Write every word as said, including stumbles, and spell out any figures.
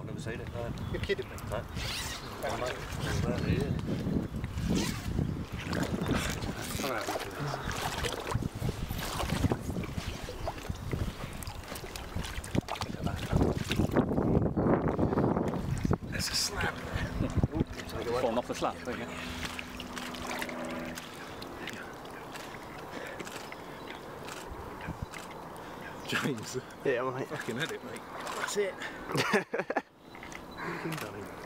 I've never seen it. No. You're kidding me? No. Oh, mate. Oh, that here. Alright, we'll do this. There's a slab there. Ooh, falling off the slab, there you go. James. Yeah, mate. Fucking had it, mate. That's it. Fucking done him.